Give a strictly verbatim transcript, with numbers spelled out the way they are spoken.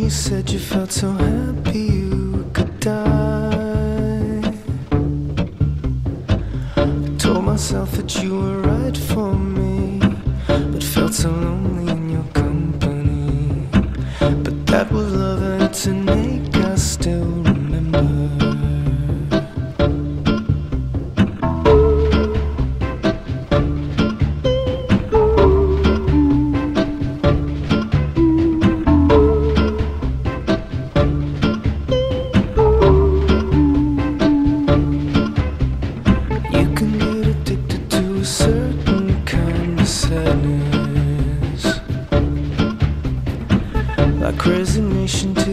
you said you felt so happy you could die. I told myself that you were right for me, but felt so lonely in your company. But that was love, and it's an ache I still remember. Certain kind of sadness, like resignation to